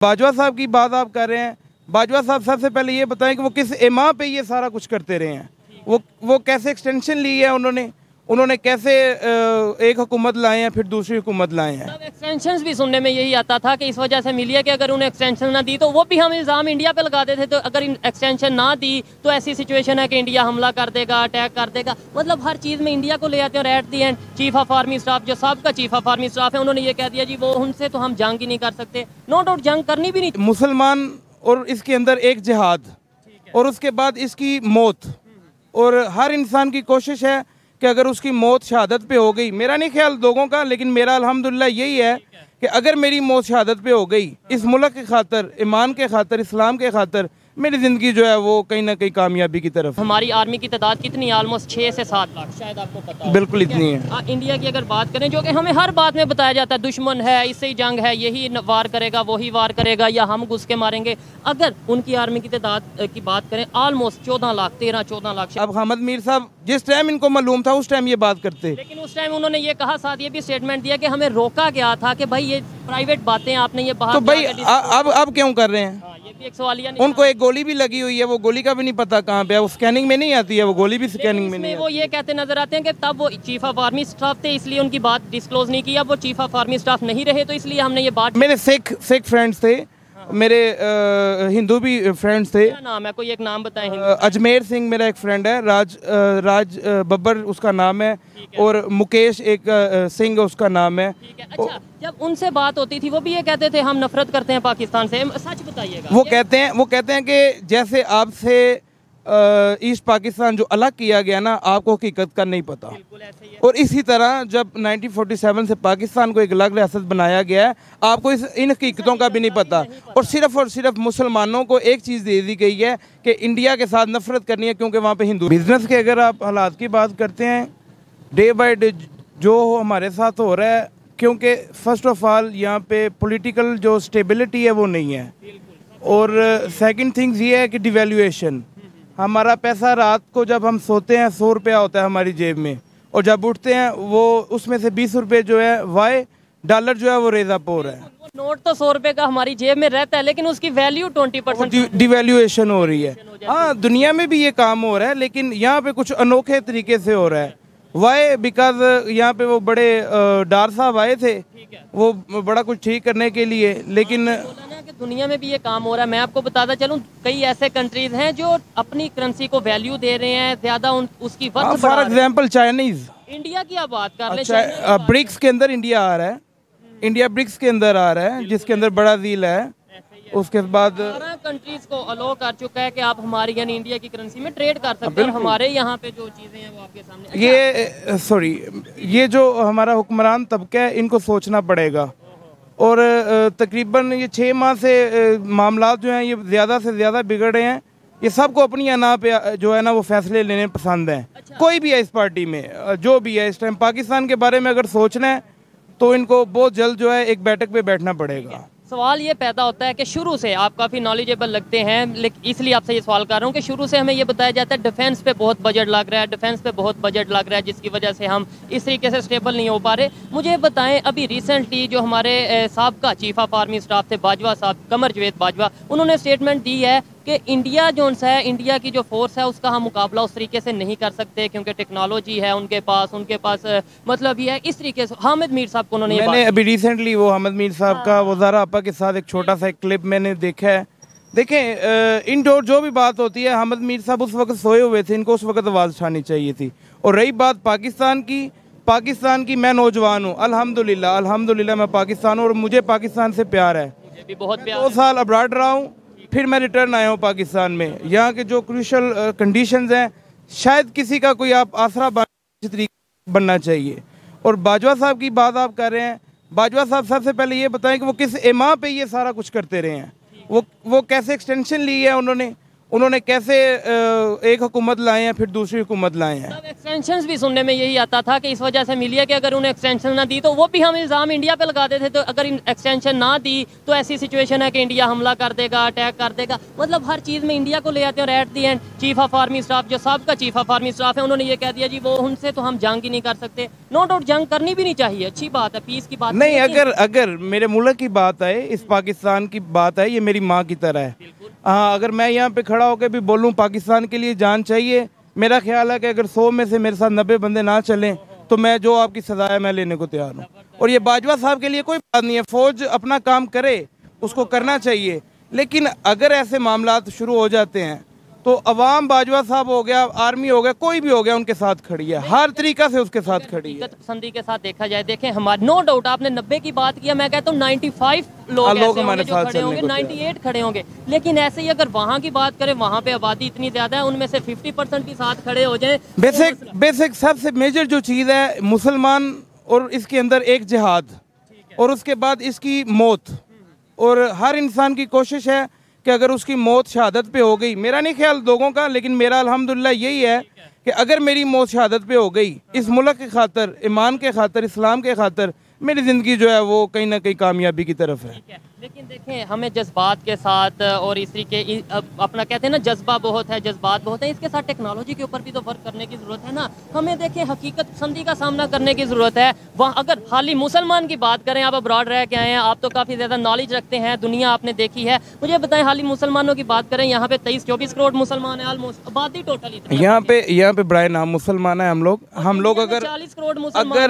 बाजवा साहब की बात आप कर रहे हैं, बाजवा साहब सबसे पहले ये बताएं कि वो किस इमा पे ये सारा कुछ करते रहे हैं। वो कैसे एक्सटेंशन ली है उन्होंने कैसे एक हुकूमत लाए हैं फिर दूसरी हुकूमत लाए हैं। एक्सटेंशन भी सुनने में यही आता था कि इस वजह से मिली है कि अगर उन्हें एक्सटेंशन ना दी तो वो भी हम इल्ज़ाम इंडिया पे लगाते थे, तो अगर एक्सटेंशन ना दी तो ऐसी सिचुएशन है कि इंडिया हमला कर देगा, अटैक कर देगा। मतलब हर चीज़ में इंडिया को ले आते हैं और at the end chief of army staff जो साहब का चीफ ऑफ आर्मी स्टाफ है उन्होंने ये कह दिया जी वो उनसे तो हम जंग ही नहीं कर सकते। नो डाउट जंग करनी भी नहीं। मुसलमान और इसके अंदर एक जिहाद और उसके बाद इसकी मौत, और हर इंसान की कोशिश है कि अगर उसकी मौत शहादत पे हो गई, मेरा नहीं ख्याल लोगों का, लेकिन मेरा अल्हम्दुलिल्लाह यही है कि अगर मेरी मौत शहादत पे हो गई इस मुल्क के खातर, ईमान के खातर, इस्लाम के खातर, मेरी ज़िंदगी जो है वो कहीं ना कहीं कामयाबी की तरफ। हमारी आर्मी की तादाद कितनी, ऑलमोस्ट 6 से 7 लाख शायद आपको पता है। बिल्कुल इतनी है। इंडिया की अगर बात करें जो कि हमें हर बात में बताया जाता है दुश्मन है, इससे ही जंग है, यही वार करेगा, वही वार करेगा या हम घुस के मारेंगे। अगर उनकी आर्मी की तादाद की बात करें ऑलमोस्ट 14 लाख 13-14 लाख। अब हामिद मीर साहब जिस टाइम इनको मालूम था उस टाइम ये बात करते, लेकिन उस टाइम उन्होंने ये कहा, साथ ये भी स्टेटमेंट दिया कि हमें रोका गया था कि भाई ये प्राइवेट बातें आपने ये बाहर। तो भाई अब क्यों कर रहे हैं? ये भी एक सवालिया। उनको एक गोली भी लगी हुई है, वो गोली का भी नहीं पता कहाँ पे है, वो स्कैनिंग में नहीं आती है, वो गोली भी स्कैनिंग में नहीं। वो ये कहते नजर आते हैं कि तब वो चीफ ऑफ आर्मी स्टाफ थे इसलिए उनकी बात डिस्क्लोज नहीं किया, वो चीफ ऑफ आर्मी स्टाफ नहीं रहे तो इसलिए हमने ये बात। मेरे सिख फ्रेंड्स थे, मेरे हिंदू भी फ्रेंड्स थे। क्या नाम है, कोई एक नाम बताएं। अजमेर सिंह मेरा एक फ्रेंड है, राज बब्बर उसका नाम है, और मुकेश एक सिंह उसका नाम है। अच्छा, जब उनसे बात होती थी वो भी ये कहते थे हम नफरत करते हैं पाकिस्तान से, सच बताइएगा। वो कहते हैं कि जैसे आपसे ईस्ट पाकिस्तान जो अलग किया गया ना, आपको हकीकत का नहीं पता। और इसी तरह जब 1947 से पाकिस्तान को एक अलग रियासत बनाया गया है, आपको इन हकीकतों का भी नहीं पता। और सिर्फ मुसलमानों को एक चीज़ दे दी गई है कि इंडिया के साथ नफरत करनी है क्योंकि वहाँ पे हिंदू। बिजनेस के अगर आप हालात की बात करते हैं, डे बाय डे जो हमारे साथ हो रहा है, क्योंकि फर्स्ट ऑफ ऑल यहाँ पे पॉलिटिकल जो स्टेबिलिटी है वो नहीं है, और सेकंड थिंग्स ये है कि डिवैल्यूएशन। हमारा पैसा रात को जब हम सोते हैं 100 रुपया होता है हमारी जेब में, और जब उठते हैं वो उसमें से 20 रुपये जो है वाई डॉलर जो है वो रेजा पोर है। नोट तो 100 रुपये का हमारी जेब में रहता है लेकिन उसकी वैल्यू 20% डिवैल्यूएशन हो रही है। हाँ, दुनिया में भी ये काम हो रहा है, लेकिन यहाँ पे कुछ अनोखे तरीके से हो रहा है। वाई बिकॉज यहाँ पे वो बड़े डार साहब आए थे, वो बड़ा कुछ ठीक करने के लिए, लेकिन दुनिया में भी ये काम हो रहा है। मैं आपको बताता चलूं, कई ऐसे कंट्रीज हैं जो अपनी करेंसी को वैल्यू दे रहे हैं ज्यादा, उसकी वक्त फॉर एग्जांपल चाइनीज। इंडिया की आप बात कर लें, ब्रिक्स के अंदर इंडिया आ रहा है, इंडिया ब्रिक्स के अंदर आ रहा है, जिसके अंदर बड़ा डील है। उसके बाद 12 कंट्रीज को अलो कर चुका है कि आप हमारी यानी इंडिया की करेंसी में ट्रेड कर सकते हैं। हमारे यहाँ पे जो चीजें हैं वो आपके सामने। ये जो हमारा हुक्मरान तबका है इनको सोचना पड़ेगा, और तकरीबन ये 6 माह से मामला जो हैं ये ज़्यादा से ज़्यादा बिगड़ रहे हैं। ये सबको अपनी अना पे जो है ना वो फैसले लेने पसंद हैं। अच्छा। कोई भी है इस पार्टी में जो भी है, इस टाइम पाकिस्तान के बारे में अगर सोचना है तो इनको बहुत जल्द जो है एक बैठक पे बैठना पड़ेगा। सवाल ये पैदा होता है कि शुरू से आप काफ़ी नॉलेजेबल लगते हैं, लेकिन इसलिए आपसे ये सवाल कर रहा हूँ कि शुरू से हमें ये बताया जाता है डिफेंस पे बहुत बजट लग रहा है, डिफेंस पे बहुत बजट लग रहा है, जिसकी वजह से हम इस तरीके से स्टेबल नहीं हो पा रहे। मुझे बताएं, अभी रिसेंटली जो हमारे साबका चीफ ऑफ आर्मी स्टाफ थे बाजवा साहब, कमर जवेद बाजवा, उन्होंने स्टेटमेंट दी है कि इंडिया जो है, इंडिया की जो फोर्स है उसका हम मुकाबला उस तरीके से नहीं कर सकते क्योंकि टेक्नोलॉजी है उनके पास मतलब ये है इस तरीके से। हामिद मीर साहब को उन्होंने मैंने अभी रिसेंटली वो हामिद मीर साहब का वज़ारा आपा के साथ एक छोटा सा क्लिप मैंने देखा है। देखें, इंडोर जो भी बात होती है, हामिद मीर साहब उस वक्त सोए हुए थे, इनको उस वक्त आवाज़ उठानी चाहिए थी। और रही बात पाकिस्तान की, मैं नौजवान हूँ, अल्हम्दुलिल्लाह मैं पाकिस्तान हूँ और मुझे पाकिस्तान से प्यार है। मुझे भी बहुत प्यार। 2 साल अब्रॉड रहा हूँ, फिर मैं रिटर्न आया हूँ पाकिस्तान में। यहाँ के जो क्रूशल कंडीशंस हैं, शायद किसी का कोई आप आसरा बनना चाहिए। और बाजवा साहब की बात आप कर रहे हैं, बाजवा साहब सबसे पहले ये बताएं कि वो किस इमा पे ये सारा कुछ करते रहे हैं, वो कैसे एक्सटेंशन ली है उन्होंने कैसे एक हुकूमत लाए हैं फिर दूसरी हुकूमत लाए हैं। एक्सटेंशन भी सुनने में यही आता था कि इस वजह से मिली है कि अगर उन्हें एक्सटेंशन ना दी तो वो भी हम इल्ज़ाम इंडिया पे लगाते थे, तो अगर एक्सटेंशन ना दी तो ऐसी सिचुएशन है कि इंडिया हमला कर देगा, अटैक कर देगा। मतलब हर चीज़ में इंडिया को ले आते हैं और at the end chief of army staff, जो सबका चीफ ऑफ आर्मी स्टाफ है, उन्होंने ये कह दिया जी वो उनसे तो हम जंग ही नहीं कर सकते। नो डाउट जंग करनी भी नहीं चाहिए, अच्छी बात है, पीस की बात नहीं। अगर मेरे मुल्क की बात आए, इस पाकिस्तान की बात आए, ये मेरी माँ की तरह है। हाँ, अगर मैं यहाँ पे खड़ा होकर भी बोलूँ पाकिस्तान के लिए जान चाहिए, मेरा ख्याल है कि अगर 100 में से मेरे साथ 90 बंदे ना चलें तो मैं जो आपकी सजा है मैं लेने को तैयार हूँ। और ये बाजवा साहब के लिए कोई बात नहीं है, फौज अपना काम करे, उसको करना चाहिए। लेकिन अगर ऐसे मामलात शुरू हो जाते हैं तो अवाम, बाजवा साहब हो गया, आर्मी हो गया, कोई भी हो गया, उनके साथ खड़ी है, हर तरीका से उसके साथ खड़ी है। पसंदी के साथ देखा जाए, देखें हमारे, नो डाउट आपने 90 की बात किया, मैं कहता हूँ 95 लोग हमारे साथ खड़े होंगे, 98 खड़े होंगे। लेकिन ऐसे ही अगर वहाँ की बात करें, वहाँ पे आबादी इतनी ज्यादा है, उनमें से 50% भी साथ खड़े हो जाए। बेसिक सबसे मेजर जो चीज़ है मुसलमान, और इसके अंदर एक जिहाद, और उसके बाद इसकी मौत। और हर इंसान की कोशिश है कि अगर उसकी मौत शहादत पे हो गई, मेरा नहीं ख्याल लोगों का, लेकिन मेरा अल्हम्दुलिल्लाह यही है कि अगर मेरी मौत शहादत पे हो गई, इस मुल्क के खातर, ईमान के खातर, इस्लाम के खातर, मेरी ज़िंदगी जो है वो कहीं ना कहीं कामयाबी की तरफ है। लेकिन देखें हमें जज्बात के साथ और इस तरीके अपना कहते हैं ना, जज्बा बहुत है, जज्बात बहुत है, इसके साथ टेक्नोलॉजी के ऊपर भी तो वर्क करने की ज़रूरत है ना। हमें देखें हकीकत पसंदी का सामना करने की ज़रूरत है। वहाँ अगर हाली मुसलमान की बात करें, आप अब्रॉड रह के आए हैं, आप तो काफ़ी ज़्यादा नॉलेज रखते हैं, दुनिया आपने देखी है, मुझे बताएं हाली मुसलमानों की बात करें, यहाँ पे 23-24 करोड़ मुसलमान है, ऑलमोस्ट आबादी टोटल यहाँ पे बड़े नाम मुसलमान है। हम लोग अगर 40 करोड़ मुसलमान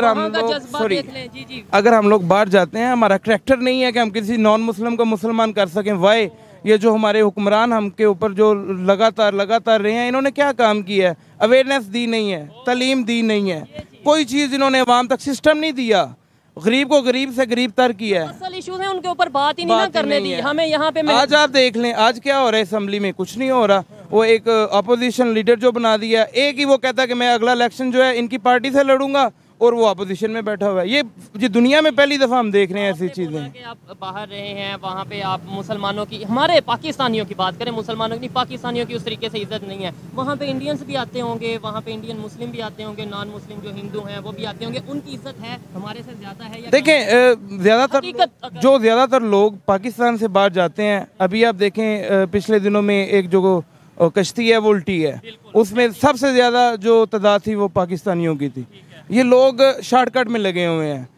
अगर हम लोग बाहर जाते हैं, हमारा करैक्टर नहीं है कि हम किसी नॉन मुस्लिम को मुसलमान कर सकें। वाई ये जो हमारे हुक्मरान हम के ऊपर जो लगातार रहे हैं, इन्होंने क्या काम किया है? अवेयरनेस दी नहीं है, तालीम दी नहीं है, कोई चीज़ इन्होंने अवाम तक सिस्टम नहीं दिया, गरीब को गरीब से गरीब तर किया है। असल इशूज हैं उनके ऊपर बात ही नहीं ना करने दी हमें। यहाँ पे आज आप देख लें, आज क्या हो रहा है असेंबली में, कुछ नहीं हो रहा। वो एक अपोजिशन लीडर जो बना दिया, एक ही वो कहता है कि मैं अगला इलेक्शन जो है इनकी पार्टी से लड़ूंगा, और वो अपोजिशन में बैठा हुआ है। ये दुनिया में पहली दफ़ा हम देख रहे हैं ऐसी चीज़ें। आप बाहर रहे हैं, वहाँ पे आप मुसलमानों की, हमारे पाकिस्तानियों की बात करें, मुसलमानों की, पाकिस्तानियों की उस तरीके से इज्जत नहीं है। वहाँ पे इंडियंस भी आते होंगे, वहाँ पे इंडियन मुस्लिम भी आते होंगे, नॉन मुस्लिम जो हिंदू हैं वो भी आते होंगे, उनकी इज्जत है हमारे से ज़्यादा है? देखें ज़्यादातर लोग पाकिस्तान से बाहर जाते हैं। अभी आप देखें पिछले दिनों में एक जो कश्ती है वो उल्टी है, उसमें सबसे ज़्यादा जो तादाद थी वो पाकिस्तानियों की थी। ये लोग शॉर्टकट में लगे हुए हैं,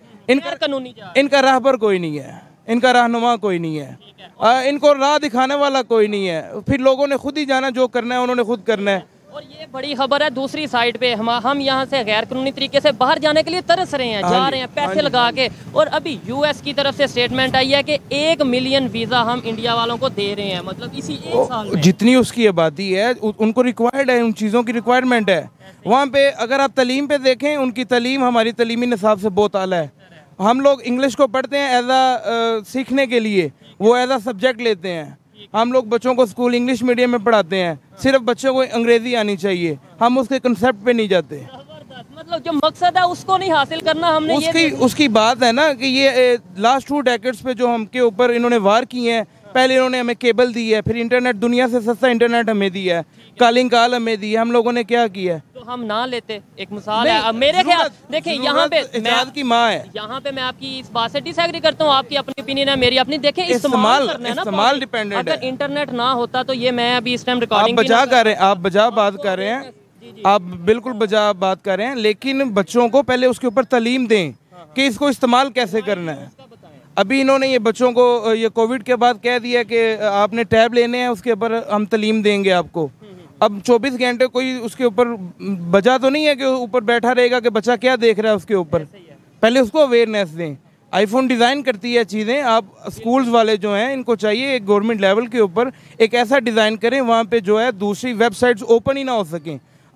इनका राहबर कोई नहीं है, इनका रहनुमा कोई नहीं है, इनको राह दिखाने वाला कोई नहीं है। फिर लोगों ने खुद ही जाना, जो करना है उन्होंने खुद करना है। और ये बड़ी खबर है, दूसरी साइड पे हम यहाँ से गैर कानूनी तरीके से बाहर जाने के लिए तरस रहे हैं, जा रहे हैं पैसे लगा के। और अभी यूएस की तरफ से स्टेटमेंट आई है कि 1 मिलियन वीजा हम इंडिया वालों को दे रहे हैं, मतलब इसी एक साल में। जितनी उसकी आबादी है उनको रिक्वायर्ड है, उन चीज़ों की रिक्वायरमेंट है वहाँ पे। अगर आप तालीम पे देखें, उनकी तालीम हमारी तालीमी निसाब से बहुत आला है। हम लोग इंग्लिश को पढ़ते हैं एज आ सीखने के लिए, वो एज आ सब्जेक्ट लेते हैं। हम लोग बच्चों को स्कूल इंग्लिश मीडियम में पढ़ाते हैं, सिर्फ बच्चों को अंग्रेजी आनी चाहिए, हम उसके कंसेप्ट पे नहीं जाते। मतलब जो मकसद है उसको नहीं हासिल करना हमने, उसकी बात है ना कि ये लास्ट 2 डेकेड्स पे जो हम के ऊपर इन्होंने वार किए हैं। पहले इन्होंने हमें केबल दी है, फिर इंटरनेट, दुनिया से सस्ता इंटरनेट हमें दिया है, कॉलिंग कॉल हमें दी है। हम लोगों ने क्या किया है? तो हम ना लेते। एक मिसाल है, अब मेरे ख्याल देखिए यहाँ पे इजाज़त की माँ है, यहाँ पे मैं आपकी इस बात से डिसएग्री करता हूँ। आपकी अपनी ओपिनियन है, मेरी अपनी। देखिए इस्तेमाल डिपेंडेंट अगर इंटरनेट ना होता तो ये मैं अभी इस टाइम रिकॉर्डिंग आप बजा बात कर रहे हैं, आप बिल्कुल बजा बात कर रहे हैं, लेकिन बच्चों को पहले उसके ऊपर तालीम दें कि इसको इस्तेमाल कैसे करना है। अभी इन्होंने ये बच्चों को ये कोविड के बाद कह दिया कि आपने टैब लेने हैं, उसके ऊपर हम तालीम देंगे आपको। अब 24 घंटे कोई उसके ऊपर बजा तो नहीं है कि ऊपर बैठा रहेगा कि बच्चा क्या देख रहा है उसके ऊपर। पहले उसको अवेयरनेस दें। आईफोन डिज़ाइन करती है चीज़ें, आप स्कूल्स वाले जो हैं इनको चाहिए एक गवर्नमेंट लेवल के ऊपर एक ऐसा डिज़ाइन करें वहाँ पे जो है दूसरी वेबसाइट्स ओपन ही ना हो सकें।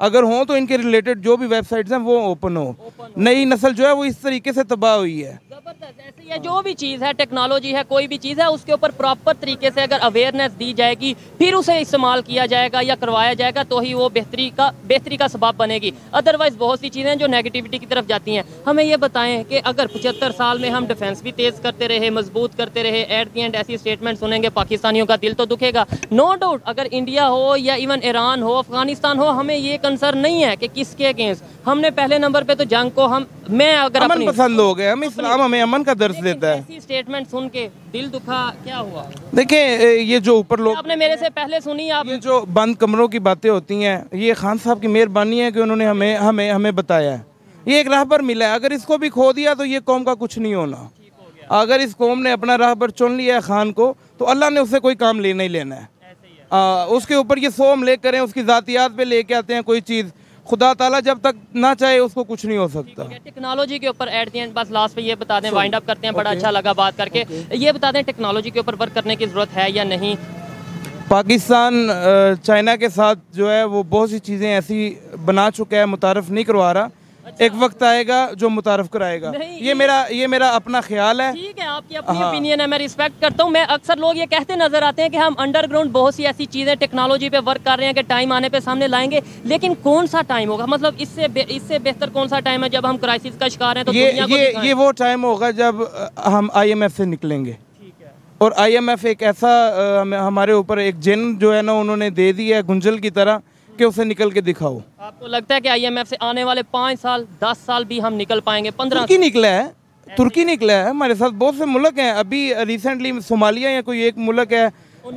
अगर हों तो इनके रिलेटेड जो भी वेबसाइट्स हैं वो ओपन हो। नई नस्ल जो है वो इस तरीके से तबाह हुई है। जबरदस्त। ऐसे ये जो भी चीज़ है, टेक्नोलॉजी है, कोई भी चीज़ है, उसके ऊपर प्रॉपर तरीके से अगर अवेयरनेस दी जाएगी, फिर उसे इस्तेमाल किया जाएगा या करवाया जाएगा, तो ही वो बेहतरी का सबब बनेगी। अदरवाइज बहुत सी चीज़ें जो नेगेटिविटी की तरफ जाती हैं। हमें ये बताएं कि अगर 75 साल में हम डिफेंस भी तेज़ करते रहे, मजबूत करते रहे, एट दी एंड ऐसी स्टेटमेंट सुनेंगे, पाकिस्तानियों का दिल तो दुखेगा। नो डाउट, अगर इंडिया हो या इवन ईरान हो, अफगानिस्तान हो, हमें ये कंसर्न नहीं है कि किसके अगेंस्ट। हमने पहले नंबर पे तो जंग को मैं अगर अमन पसंद लोग हैं, हम इस्लाम हमें अमन का दर्स देता है। ऐसी स्टेटमेंट सुन के दिल दुखा, क्या हुआ? देखिए ये जो ऊपर लोग, आपने मेरे से पहले सुनी, आप ये जो बंद कमरों की बातें होती हैं, ये खान साहब की मेहरबानी है कि उन्होंने हमें हमें हमें बताया है। ये एक राहबर मिला है, अगर इसको भी खो दिया तो ये कौम का कुछ नहीं होना। अगर इस कौम ने अपना राहबर चुन लिया है खान को, तो अल्लाह ने उससे कोई काम लेना ही लेना है। उसके ऊपर ये 100 हमले करें, उसकी ज़ातियात पे लेके आते हैं कोई चीज़, खुदा ताला जब तक ना चाहे उसको कुछ नहीं हो सकता। टेक्नोलॉजी के ऊपर एट द एंड बस लास्ट पे ये बता दें, वाइंड अप करते हैं, बड़ा अच्छा लगा बात करके। ये बता दें टेक्नोलॉजी के ऊपर वर्क करने की ज़रूरत है या नहीं? पाकिस्तान चाइना के साथ जो है वो बहुत सी चीज़ें ऐसी बना चुका है, मुतारफ़ नहीं करवा रहा। एक वक्त आएगा जो मुतारफ़ कराएगा। ये मेरा अपना ख्याल है। ठीक है, आपकी अपनी ओपिनियन है, मैं रिस्पेक्ट करता हूँ। मैं अक्सर लोग ये कहते नजर आते हैं कि हम अंडरग्राउंड बहुत सी ऐसी चीज़ें टेक्नोलॉजी पे वर्क कर रहे हैं कि टाइम आने पे सामने लाएंगे, लेकिन कौन सा टाइम होगा? मतलब इससे बेहतर कौन सा टाइम है जब हम क्राइसिस का शिकार हैं? तो ये वो टाइम होगा जब हम IMF से निकलेंगे। और IMF एक ऐसा हमारे ऊपर एक जिन जो है ना उन्होंने दे दी है गुंजल की तरह कि उसे निकल के दिखाओ। आपको लगता है कि IMF से आने वाले 5 साल 10 साल भी हम निकल पाएंगे? 15 तुर्की निकला है, तुर्की निकला है, हमारे साथ बहुत से मुल्क हैं। अभी रिसेंटली सोमालिया या कोई एक मुल्क है।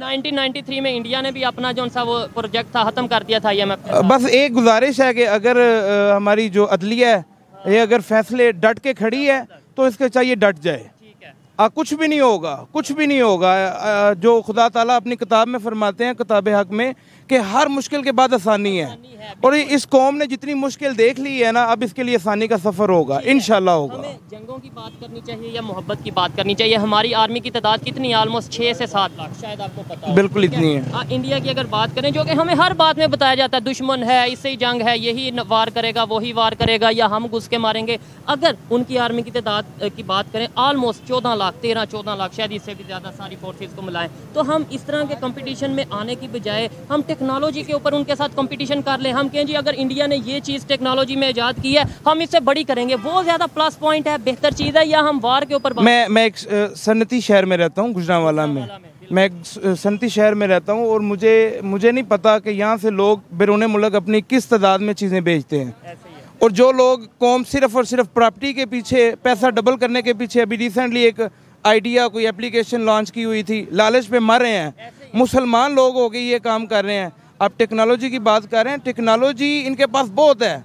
1993 में इंडिया ने भी अपना जो सा वो प्रोजेक्ट था खत्म कर दिया था IMF के। बस एक गुजारिश है कि अगर हमारी जो अदलिया है ये अगर फैसले डट के खड़ी है तो इसके चाहिए डट जाए। कुछ भी नहीं होगा, कुछ भी नहीं होगा। जो खुदा ताला अपनी किताब में फरमाते हैं, किताब हक में, कि हर मुश्किल के बाद आसानी है। और इस कौम ने जितनी मुश्किल देख ली है ना, अब इसके लिए आसानी का सफ़र होगा, इंशाल्लाह होगा। हमें जंगों की बात करनी चाहिए या मोहब्बत की बात करनी चाहिए? हमारी आर्मी की तादाद कितनी? ऑलमोस्ट 6 से 7 लाख, शायद आपको पता है। बिल्कुल इतनी है। इंडिया की अगर बात करें, जो कि हमें हर बात में बताया जाता है, दुश्मन है, इससे ही जंग है, यही वार करेगा, वही वार करेगा, या हम घुस के मारेंगे। अगर उनकी आर्मी की तादाद की बात करें, ऑलमोस्ट 14 लाख, 13-14 लाख, शायद इससे भी ज़्यादा सारी फोर्सेस को मिलाएं, तो हम इस तरह के कंपटीशन में आने की बजाय हम टेक्नोलॉजी के ऊपर उनके साथ कंपटीशन कर लें। हम कहें जी अगर इंडिया ने ये चीज़ टेक्नोलॉजी में ईजाद की है, हम इससे बड़ी करेंगे, वो ज़्यादा प्लस पॉइंट है, बेहतर चीज़ है, या हम वार के ऊपर? मैं एक सन्नती शहर में रहता हूँ, गुजरांवाला में। मैं एक सन्नती शहर में रहता हूँ और मुझे नहीं पता कि यहाँ से लोग बैरून मुल्क अपनी किस तादाद में चीज़ें बेचते हैं। और जो लोग कौम सिर्फ और सिर्फ प्रॉपर्टी के पीछे, पैसा डबल करने के पीछे, अभी रिसेंटली एक आइडिया कोई एप्लीकेशन लॉन्च की हुई थी, लालच पे मर रहे हैं। मुसलमान लोग हो गए ये काम कर रहे हैं। आप टेक्नोलॉजी की बात कर रहे हैं, टेक्नोलॉजी इनके पास बहुत है।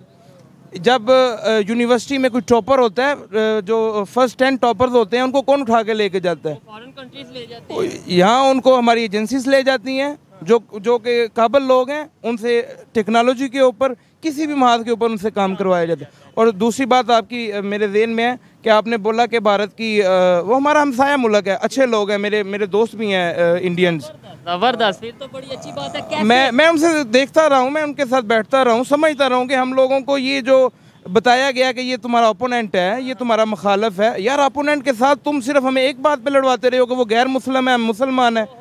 जब यूनिवर्सिटी में कोई टॉपर होता है, जो फर्स्ट 10 टॉपर्स होते हैं, उनको कौन उठा के लेके जाता है? फॉरेन कंट्रीज ले जाते हैं। यहाँ उनको हमारी एजेंसीज ले जाती हैं, जो कि काबिल लोग हैं, उनसे टेक्नोलॉजी के ऊपर, किसी भी महाज के ऊपर उनसे काम करवाया जाता है। और दूसरी बात आपकी मेरे ज़हन में है कि आपने बोला कि भारत की वो हमारा हमसाया मुल्क है, अच्छे लोग हैं, मेरे दोस्त भी हैं इंडियंस। ज़बरदस्त, फिर तो बड़ी अच्छी बात है। कैसे? मैं उनसे देखता रहा हूँ, मैं उनके साथ बैठता रहा हूँ, समझता रहा हूँ कि हम लोगों को ये जो बताया गया कि ये तुम्हारा ओपोनेंट है, ये तुम्हारा मुखालफ है, यार ओपोनेंट के साथ तुम सिर्फ हमें एक बात पे लड़वाते रहे हो कि वो गैर मुस्लिम है, मुसलमान है।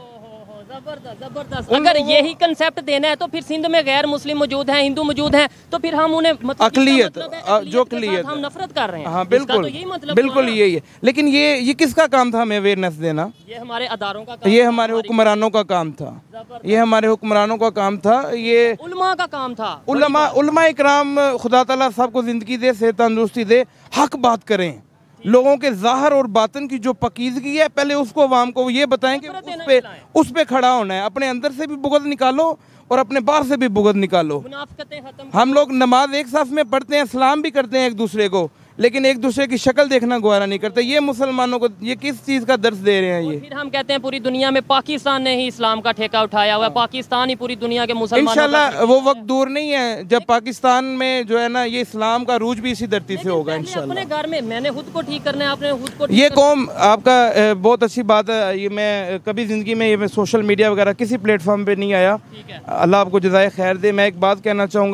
जबरदस्त। अगर यही कंसेप्ट देना है तो फिर सिंध में गैर मुस्लिम मौजूद हैं, हिंदू मौजूद हैं, तो फिर हम उन्हें अकलियत जो अकलियत हम नफरत कर रहे हैं। हाँ बिल्कुल, तो यही मतलब बिल्कुल यही है। लेकिन ये किसका काम था हमें अवेयरनेस देना? ये हमारे अदारों का काम, ये हमारे हुक्मरानों का काम था, ये हमारे हुक्मरानों का काम था, ये उलमा का काम था। उलमा इकराम, खुदा ताला सबको जिंदगी दे, सेहत तंदुरुस्ती दे, हक बात करें। लोगों के ज़ाहिर और बातन की जो पकीज़गी है, पहले उसको अवाम को ये बताएं कि उस पे खड़ा होना है। अपने अंदर से भी बुग़्ज़ निकालो और अपने बाहर से भी बुग़्ज़ निकालो। हम लोग नमाज एक साथ में पढ़ते हैं, सलाम भी करते हैं एक दूसरे को, लेकिन एक दूसरे की शक्ल देखना गवारा नहीं करते। ये मुसलमानों को ये किस चीज़ का दर्स दे रहे हैं? ये फिर हम कहते हैं पूरी दुनिया में पाकिस्तान ने ही इस्लाम का ठेका उठाया हुआ है, पाकिस्तान ही पूरी दुनिया के मुसलमानों। इंशाल्लाह वो वक्त दूर नहीं है जब पाकिस्तान में जो है ना ये इस्लाम का रूज भी इसी धरती से होगा इंशाल्लाह। अपने घर में मैंने खुद को ठीक करना है, आपने खुद को। ये कौम आपका बहुत अच्छी बात है। ये मैं कभी ज़िंदगी में ये सोशल मीडिया वगैरह किसी प्लेटफॉर्म पे नहीं आया, अल्लाह आपको जज़ाए खैर दे। मैं एक बात कहना चाहूँगा,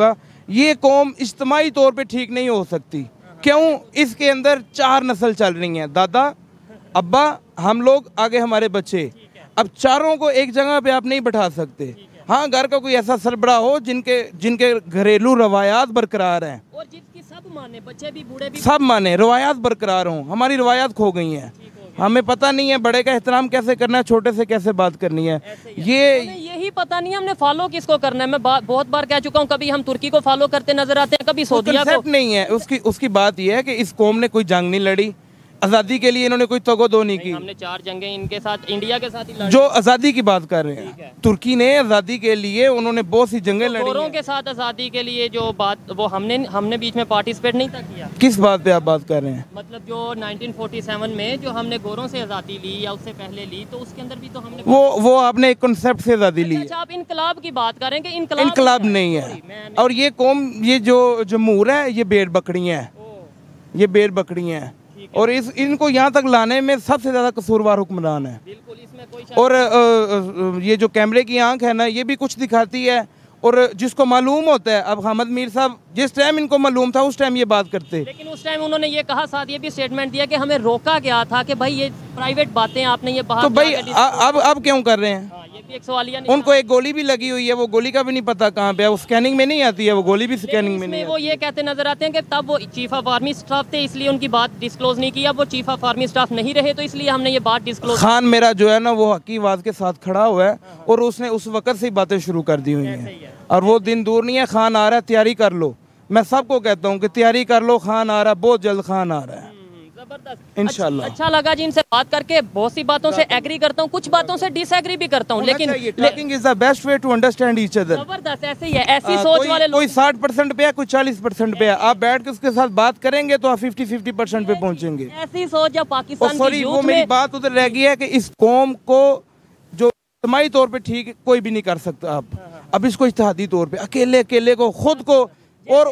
ये कौम इज्तमाही तौर पे ठीक नहीं हो सकती। क्यों? इसके अंदर 4 नस्ल चल रही हैं, दादा, अब्बा, हम लोग, आगे हमारे बच्चे। अब चारों को एक जगह पे आप नहीं बैठा सकते। हाँ, घर का कोई ऐसा सरबराह हो जिनके घरेलू रवायात बरकरार हैं और जिसकी सब माने, बच्चे भी बूढ़े भी सब माने, रवायात बरकरार हों। हमारी रवायात खो गई हैं, हमें पता नहीं है बड़े का एहतराम कैसे करना है, छोटे से कैसे बात करनी है। यही पता नहीं हमने फॉलो किसको करना है। मैं बहुत बार कह चुका हूँ, कभी हम तुर्की को फॉलो करते नजर आते हैं, कभी सऊदीया को। नहीं है उसकी बात यह है कि इस कौम ने कोई जंग नहीं लड़ी, आज़ादी के लिए इन्होंने कोई तगोदो नहीं की। हमने 4 जंगें इनके साथ, इंडिया के साथ ही लड़ी। जो आज़ादी की बात कर रहे हैं, तुर्की ने आज़ादी के लिए उन्होंने बहुत सी जंगें लड़ी। गोरों के साथ आज़ादी के लिए जो बात, वो हमने बीच में पार्टिसिपेट नहीं था किया। किस बात पे आप बात कर रहे हैं? मतलब जो 1947 में जो हमने गोरों से आज़ादी ली या उससे पहले ली, तो उसके अंदर भी तो हमने वो आपने एक कॉन्सेप्ट से आज़ादी ली। अच्छा, आप इनकलाब की बात करें कि इनकलाब नहीं है। और ये कौम, ये जो जमहूर है, ये भेड़ बकरियाँ हैं, ये भेड़ बकरियाँ हैं। और इनको यहाँ तक लाने में सबसे ज़्यादा कसूरवार हुक्मरान है। बिल्कुल, इसमें कोई और ये जो कैमरे की आंख है ना, ये भी कुछ दिखाती है। और जिसको मालूम होता है, अब हामिद मीर साहब जिस टाइम इनको मालूम था उस टाइम ये बात करते, लेकिन उस टाइम उन्होंने ये कहा, साथ ये भी स्टेटमेंट दिया कि हमें रोका गया था कि भाई ये प्राइवेट बातें आपने ये बाहर। तो भाई अब क्यों कर रहे हैं? ये भी एक सवालिया। उनको एक गोली भी लगी हुई है, वो गोली का भी नहीं पता कहाँ पे है, वो स्कैनिंग में नहीं आती है, वो गोली भी स्कैनिंग में नहीं आती। वो ये कहते नजर आते हैं कि तब वो चीफ ऑफ आर्मी स्टाफ थे, इसलिए उनकी बात डिस्क्लोज नहीं किया। वो चीफ ऑफ आर्मी स्टाफ नहीं रहे, तो इसलिए हमने ये बात डिस्क्लोज। खान मेरा जो है ना, वो हकी आवाज के साथ खड़ा हुआ है और उसने उस वक्त से बातें शुरू कर दी हुई हैं। और वो दिन दूर नहीं है, खान आ रहा है, तैयारी कर लो। मैं सबको कहता हूँ कि तैयारी कर लो, खान आ रहा है, बहुत जल्द खान आ रहा है, इंशाल्लाह। अच्छा लगा जी इनसे बात करके। बहुत सी बातों से एग्री करता हूँ, कुछ बातों से डिसएग्री भी करता हूँ, लेकिन talking is the best way to understand each other. जबरदस्त, ऐसे ही है, ऐसी सोच वाले लोग। कोई 60% पे है, कोई 40% पे है। आप बैठ के उसके साथ बात करेंगे तो आप 50-50% पे पहुंचेंगे। ऐसी सोच जब पाकिस्तान सॉरी, वो मेरी बात उधर रह गई है कि इस कौम को जो इज्तिमाई तौर पे ठीक कोई भी नहीं कर सकता। आप अब इसको इज्तिहादी तौर पे अकेले को खुद को, और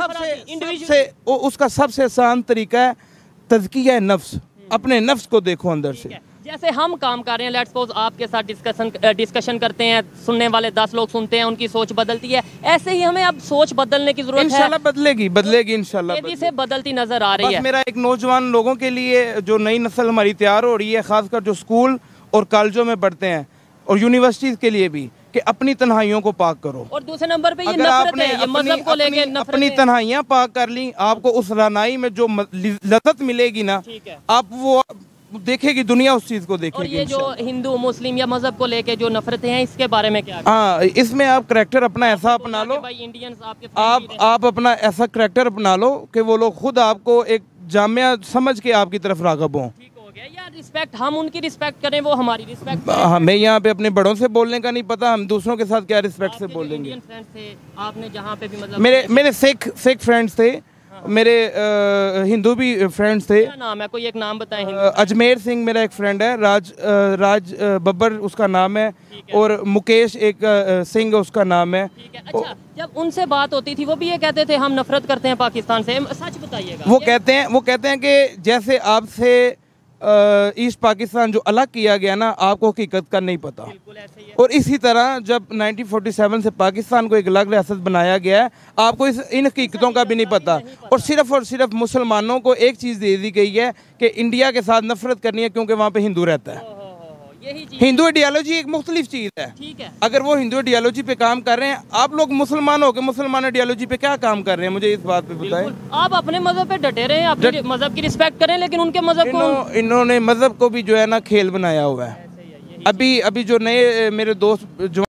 उसका सबसे आसान तरीका है तज़किया नफ्स। अपने नफ्स को देखो अंदर से। जैसे हम काम कर रहे हैं, लेट्स सपोज आपके साथ डिस्कशन करते हैं, सुनने वाले 10 लोग सुनते हैं, उनकी सोच बदलती है। ऐसे ही हमें अब सोच बदलने की जरूरत है। इंशाल्लाह बदलेगी इंशाल्लाह। तेजी से बदलती नजर आ रही है। मेरा एक नौजवान लोगों के लिए, जो नई नस्ल हमारी तैयार हो रही है, खासकर जो स्कूल और कॉलेजों में पढ़ते हैं और यूनिवर्सिटीज के लिए भी, कि अपनी तन्हाइयों को पाक करो। और दूसरे नंबर पे ये नफरत है, ये मजहब को लेके नफरत। अपनी तन्हाइयां पाक कर ली, आपको उस रानाई में जो लज़्ज़त मिलेगी ना, आप वो देखेगी, दुनिया उस चीज को देखेगी। और ये जो हिंदू मुस्लिम या मजहब को लेके जो नफरतें हैं, इसके बारे में क्या? हाँ, इसमें आप करैक्टर अपना ऐसा अपना लो, आप अपना ऐसा करैक्टर अपना लो कि वो लोग खुद आपको एक जामिया समझ के आपकी तरफ राग़िब हों। यार रिस्पेक्ट, हम उनकी रिस्पेक्ट करें, वो हमारी रिस्पेक्ट। हमें यहाँ पे अपने बड़ों से बोलने का नहीं पता, हम दूसरों के साथ क्या रिस्पेक्ट से बोलेंगे। आपने जहाँ पे भी मतलब मेरे सिख फ्रेंड्स थे, मेरे हिंदू भी फ्रेंड्स थे। क्या नाम है, कोई एक नाम बताएं। अजमेर सिंह मेरा एक फ्रेंड है, राज बब्बर उसका नाम है, और मुकेश एक सिंह उसका नाम है। अच्छा, जब उनसे बात होती थी वो भी ये कहते थे हम नफरत करते हैं पाकिस्तान से, सच बताइएगा। वो कहते हैं कि जैसे आपसे ईस्ट पाकिस्तान जो अलग किया गया ना, आपको हकीकत का नहीं पता। और इसी तरह जब 1947 से पाकिस्तान को एक अलग रियासत बनाया गया है, आपको इन हकीकतों का भी नहीं पता। और सिर्फ मुसलमानों को एक चीज़ दे दी गई है कि इंडिया के साथ नफरत करनी है, क्योंकि वहाँ पे हिंदू रहता है। हिंदू आइडियोलॉजी एक मुख्तलिफ चीज़ है। ठीक है, अगर वो हिंदू आइडियोलॉजी पे काम कर रहे हैं, आप लोग मुसलमान हो के मुसलमान आइडियोलॉजी पे क्या काम कर रहे हैं, मुझे इस बात पे बताएं। आप अपने मजहब पे डटे रहे, अपने मजहब की रिस्पेक्ट करें, लेकिन उनके मजहब को, इन्होंने मजहब को भी जो है ना खेल बनाया हुआ है। अभी जो नए मेरे दोस्त जो